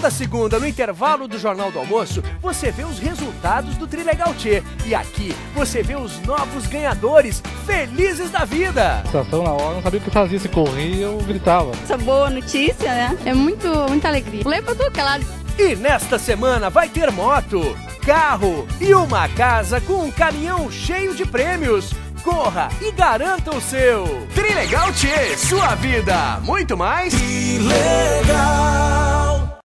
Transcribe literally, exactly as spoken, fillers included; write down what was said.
Toda segunda, no intervalo do Jornal do Almoço, você vê os resultados do Trilegal Tchê. E aqui, você vê os novos ganhadores, felizes da vida. Sensação na hora, não sabia o que fazia, se corria, eu gritava. Essa boa notícia, né? É muito, muita alegria. Pulei pra tudo que é lado. E nesta semana vai ter moto, carro e uma casa com um caminhão cheio de prêmios. Corra e garanta o seu. Trilegal Tchê, sua vida, muito mais. Trilegal.